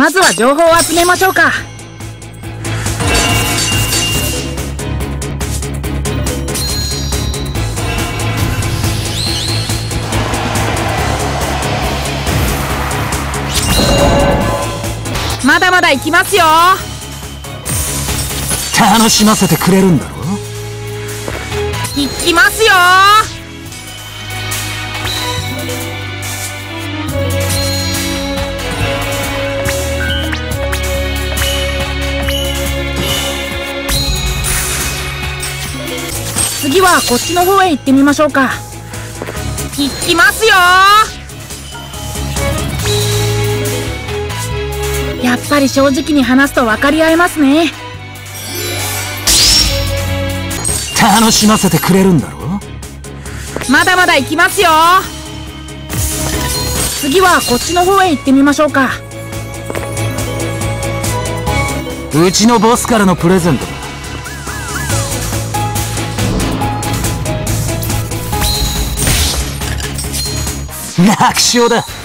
まずは情報を集めましょうか。まだまだ行きますよ。 楽しませてくれるんだろ。 行きますよ。次はこっちの方へ行ってみましょうか。行きますよ。やっぱり正直に話すと分かり合えますね。 楽しませてくれるんだろ。 まだまだ行きますよ。次はこっちの方へ行ってみましょうか。 うちのボスからのプレゼントだ。楽勝だ。